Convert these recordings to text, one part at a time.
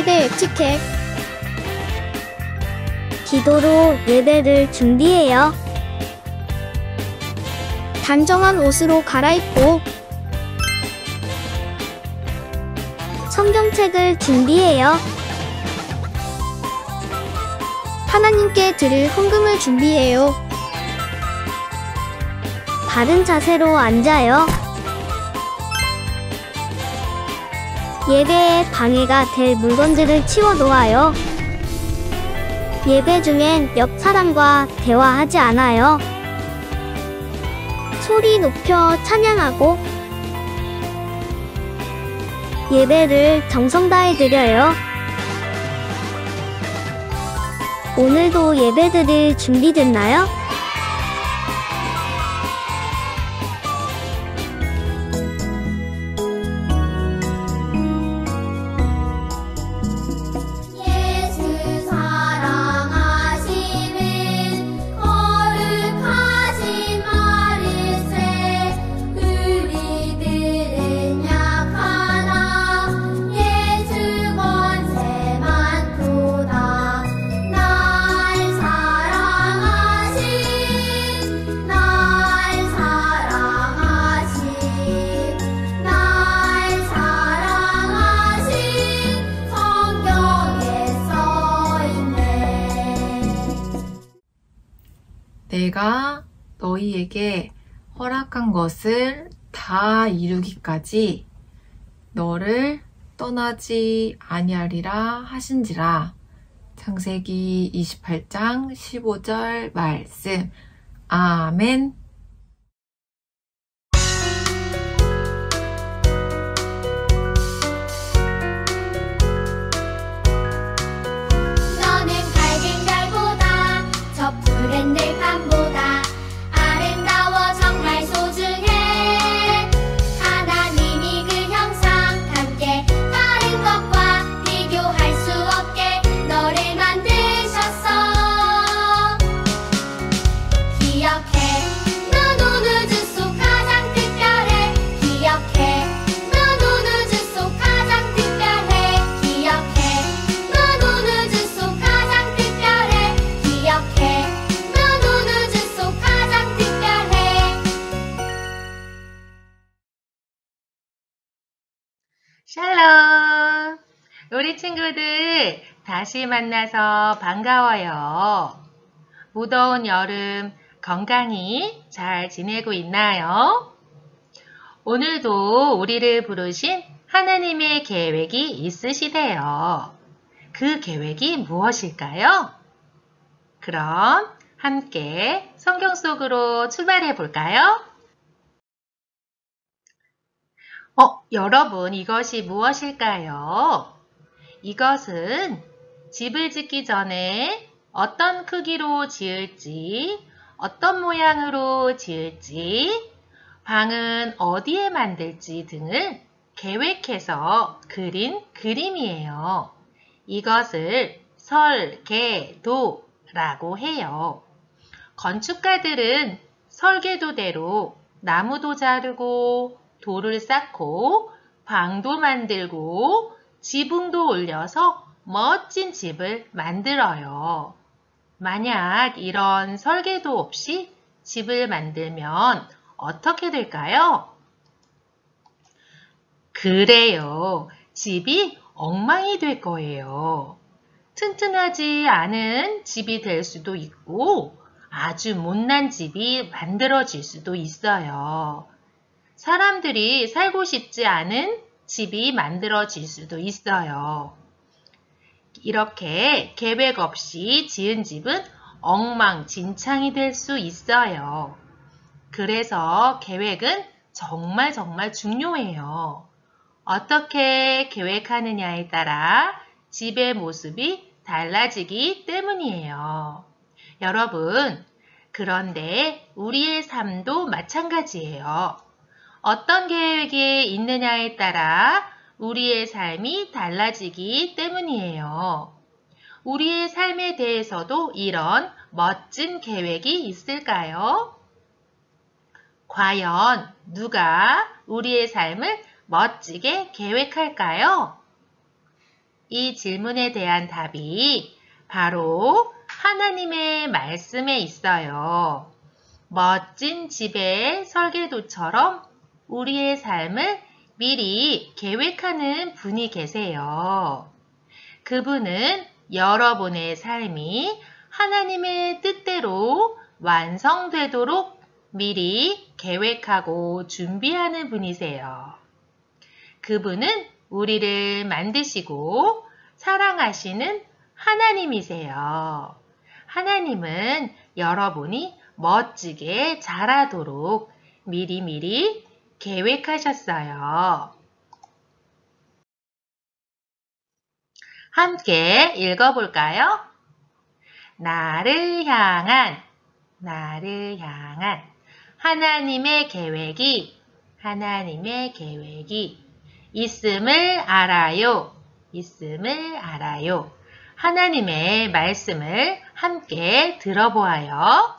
예배 에티켓. 기도로 예배를 준비해요. 단정한 옷으로 갈아입고 성경책을 준비해요. 하나님께 드릴 헌금을 준비해요. 바른 자세로 앉아요. 예배에 방해가 될 물건들을 치워 놓아요. 예배 중엔 옆 사람과 대화하지 않아요. 소리 높여 찬양하고 예배를 정성 다해 드려요. 오늘도 예배드릴 준비됐나요? 내가 너희에게 허락한 것을 다 이루기까지 너를 떠나지 아니하리라 하신지라. 창세기 28장 15절 말씀. 아멘. 너는 밝은 달보다 저 푸른 들판보다 아름다워 정말 소중해. 하나님이 그 형상 함께 다른 것과 비교할 수 없게 너를 만드셨어. 기억해, 넌 온 우주 속 가장 특별해. 기억해, 넌 온 우주 속 가장 특별해. 기억해, 넌 온 우주 속 가장 특별해. 기억해, 넌 온 우주 속 가장 특별해. 샬롬! 우리 친구들 다시 만나서 반가워요. 무더운 여름 건강히 잘 지내고 있나요? 오늘도 우리를 부르신 하나님의 계획이 있으시대요. 그 계획이 무엇일까요? 그럼 함께 성경 속으로 출발해 볼까요? 여러분, 이것이 무엇일까요? 이것은 집을 짓기 전에 어떤 크기로 지을지, 어떤 모양으로 지을지, 방은 어디에 만들지 등을 계획해서 그린 그림이에요. 이것을 설계도라고 해요. 건축가들은 설계도대로 나무도 자르고 돌을 쌓고 방도 만들고 지붕도 올려서 멋진 집을 만들어요. 만약 이런 설계도 없이 집을 만들면 어떻게 될까요? 그래요. 집이 엉망이 될 거예요. 튼튼하지 않은 집이 될 수도 있고 아주 못난 집이 만들어질 수도 있어요. 사람들이 살고 싶지 않은 집이 만들어질 수도 있어요. 이렇게 계획 없이 지은 집은 엉망진창이 될 수 있어요. 그래서 계획은 정말 중요해요. 어떻게 계획하느냐에 따라 집의 모습이 달라지기 때문이에요. 여러분, 그런데 우리의 삶도 마찬가지예요. 어떤 계획이 있느냐에 따라 우리의 삶이 달라지기 때문이에요. 우리의 삶에 대해서도 이런 멋진 계획이 있을까요? 과연 누가 우리의 삶을 멋지게 계획할까요? 이 질문에 대한 답이 바로 하나님의 말씀에 있어요. 멋진 집의 설계도처럼 우리의 삶을 미리 계획하는 분이 계세요. 그분은 여러분의 삶이 하나님의 뜻대로 완성되도록 미리 계획하고 준비하는 분이세요. 그분은 우리를 만드시고 사랑하시는 하나님이세요. 하나님은 여러분이 멋지게 자라도록 미리미리 계획하셨어요. 함께 읽어볼까요? 나를 향한 하나님의 계획이 있음을 알아요. 하나님의 말씀을 함께 들어보아요.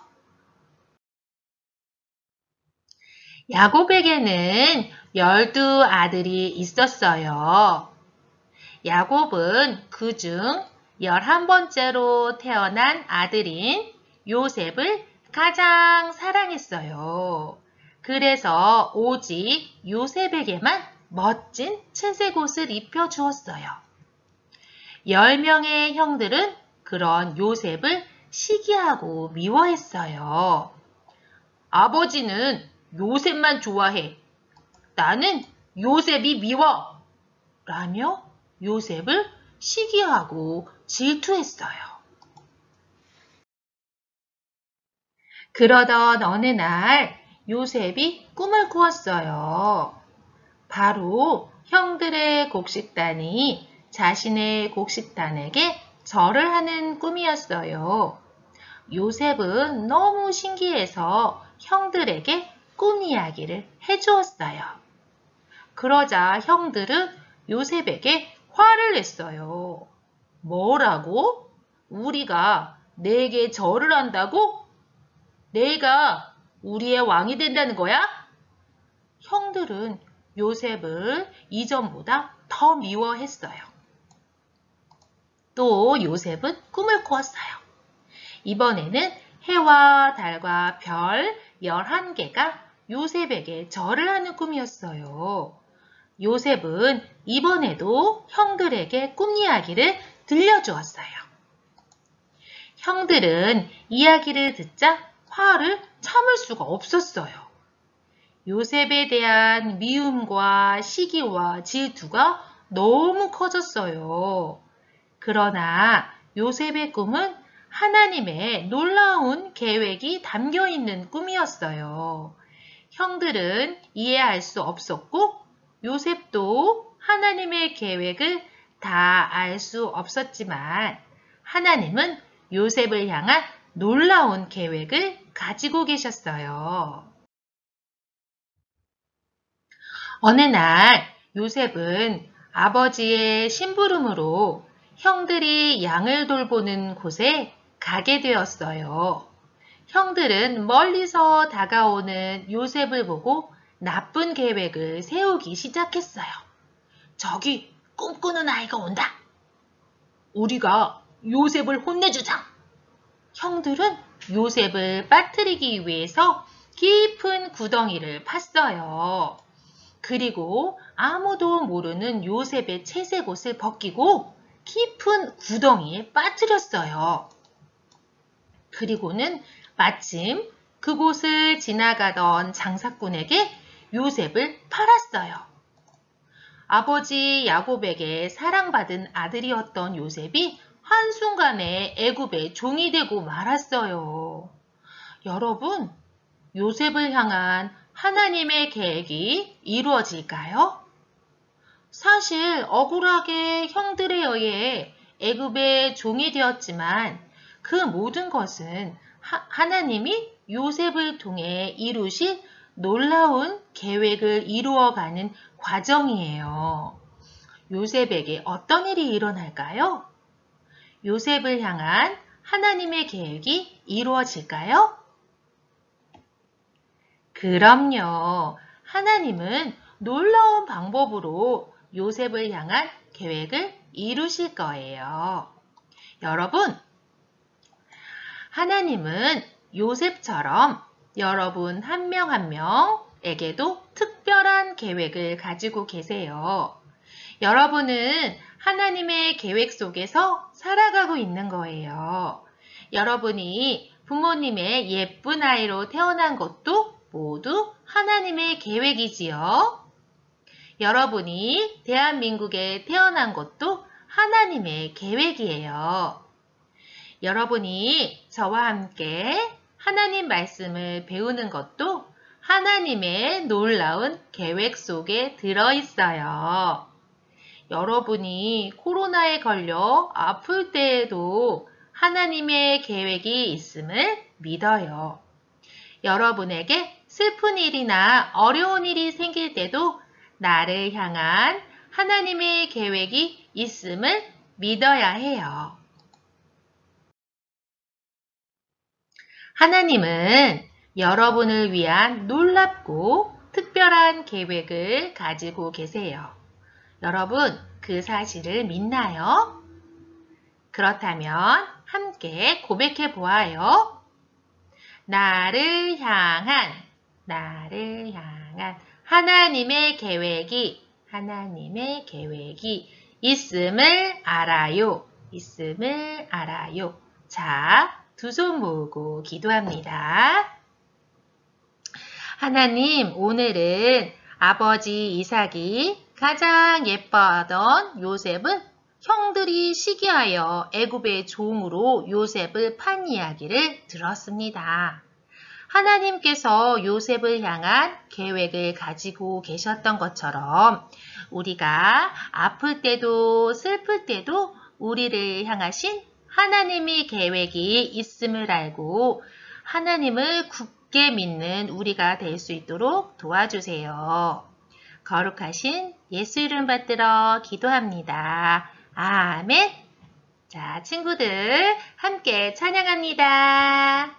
야곱에게는 12아들이 있었어요. 야곱은 그중 11번째로 태어난 아들인 요셉을 가장 사랑했어요. 그래서 오직 요셉에게만 멋진 채색 옷을 입혀주었어요. 10명의 형들은 그런 요셉을 시기하고 미워했어요. 아버지는 요셉만 좋아해. 나는 요셉이 미워. 라며 요셉을 시기하고 질투했어요. 그러던 어느 날 요셉이 꿈을 꾸었어요. 바로 형들의 곡식단이 자신의 곡식단에게 절을 하는 꿈이었어요. 요셉은 너무 신기해서 형들에게 꿈 이야기를 해주었어요. 그러자 형들은 요셉에게 화를 냈어요. 뭐라고? 우리가 내게 절을 한다고? 내가 우리의 왕이 된다는 거야? 형들은 요셉을 이전보다 더 미워했어요. 또 요셉은 꿈을 꾸었어요. 이번에는 해와 달과 별 11개가 요셉에게 절을 하는 꿈이었어요. 요셉은 이번에도 형들에게 꿈 이야기를 들려주었어요. 형들은 이야기를 듣자 화를 참을 수가 없었어요. 요셉에 대한 미움과 시기와 질투가 너무 커졌어요. 그러나 요셉의 꿈은 하나님의 놀라운 계획이 담겨 있는 꿈이었어요. 형들은 이해할 수 없었고 요셉도 하나님의 계획을 다 알 수 없었지만 하나님은 요셉을 향한 놀라운 계획을 가지고 계셨어요. 어느 날 요셉은 아버지의 심부름으로 형들이 양을 돌보는 곳에 가게 되었어요. 형들은 멀리서 다가오는 요셉을 보고 나쁜 계획을 세우기 시작했어요. 저기 꿈꾸는 아이가 온다. 우리가 요셉을 혼내주자. 형들은 요셉을 빠뜨리기 위해서 깊은 구덩이를 팠어요. 그리고 아무도 모르는 요셉의 채색 옷을 벗기고 깊은 구덩이에 빠뜨렸어요. 그리고는 마침 그곳을 지나가던 장사꾼에게 요셉을 팔았어요. 아버지 야곱에게 사랑받은 아들이었던 요셉이 한순간에 애굽의 종이 되고 말았어요. 여러분, 요셉을 향한 하나님의 계획이 이루어질까요? 사실 억울하게 형들에 의해 애굽의 종이 되었지만 그 모든 것은 하나님이 요셉을 통해 이루실 놀라운 계획을 이루어가는 과정이에요. 요셉에게 어떤 일이 일어날까요? 요셉을 향한 하나님의 계획이 이루어질까요? 그럼요. 하나님은 놀라운 방법으로 요셉을 향한 계획을 이루실 거예요. 여러분, 하나님은 요셉처럼 여러분 한 명 한 명에게도 특별한 계획을 가지고 계세요. 여러분은 하나님의 계획 속에서 살아가고 있는 거예요. 여러분이 부모님의 예쁜 아이로 태어난 것도 모두 하나님의 계획이지요. 여러분이 대한민국에 태어난 것도 하나님의 계획이에요. 여러분이 저와 함께 하나님 말씀을 배우는 것도 하나님의 놀라운 계획 속에 들어있어요. 여러분이 코로나에 걸려 아플 때에도 하나님의 계획이 있음을 믿어요. 여러분에게 슬픈 일이나 어려운 일이 생길 때도 나를 향한 하나님의 계획이 있음을 믿어야 해요. 하나님은 여러분을 위한 놀랍고 특별한 계획을 가지고 계세요. 여러분, 그 사실을 믿나요? 그렇다면 함께 고백해 보아요. 나를 향한 하나님의 계획이 있음을 알아요. 자, 두 손 모으고 기도합니다. 하나님, 오늘은 아버지 이삭이 가장 예뻐하던 요셉은 형들이 시기하여 애굽의 종으로 요셉을 판 이야기를 들었습니다. 하나님께서 요셉을 향한 계획을 가지고 계셨던 것처럼 우리가 아플 때도 슬플 때도 우리를 향하신 하나님의 계획이 있음을 알고 하나님을 굳게 믿는 우리가 될 수 있도록 도와주세요. 거룩하신 예수 이름 받들어 기도합니다. 아멘. 자, 친구들 함께 찬양합니다.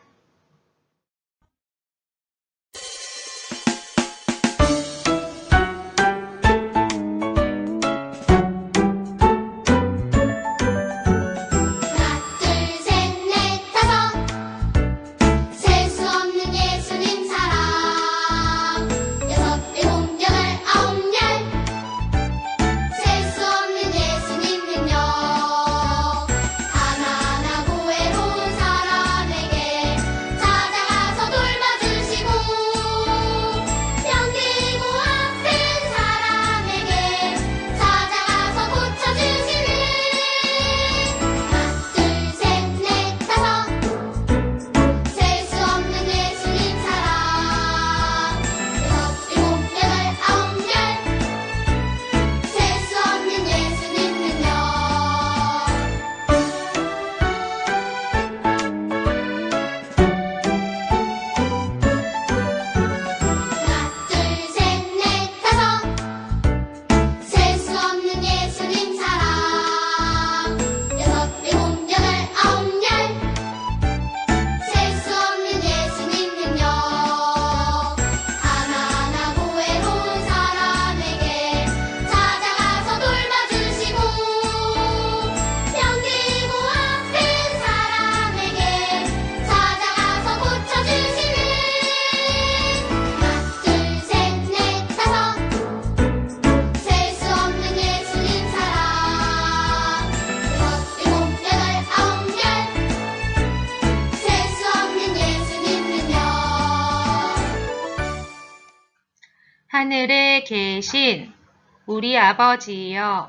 하늘에 계신 우리 아버지여,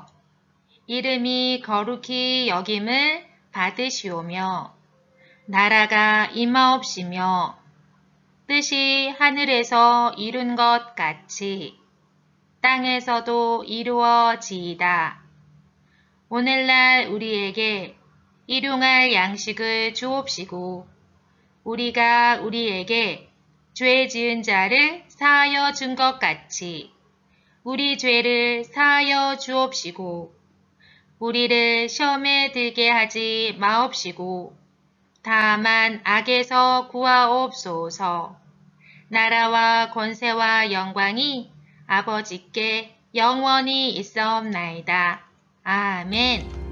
이름이 거룩히 여김을 받으시오며 나라가 임하옵시며 뜻이 하늘에서 이룬 것 같이 땅에서도 이루어지이다. 오늘날 우리에게 일용할 양식을 주옵시고 우리가 우리에게 죄 지은 자를 사하여 준 것 같이 우리 죄를 사하여 주옵시고 우리를 시험에 들게 하지 마옵시고 다만 악에서 구하옵소서. 나라와 권세와 영광이 아버지께 영원히 있사옵나이다. 아멘.